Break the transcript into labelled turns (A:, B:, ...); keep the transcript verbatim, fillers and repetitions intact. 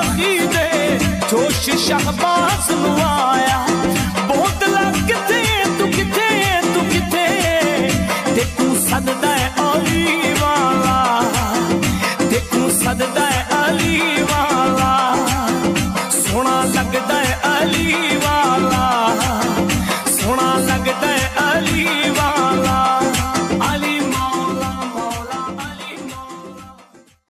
A: सखी दे जोश शहबाज नू आया बोतला किथे तू किथे तू किथे ते तू सददा है अली वाला ते तू सददा है अली वाला सोना लगदा है अली वाला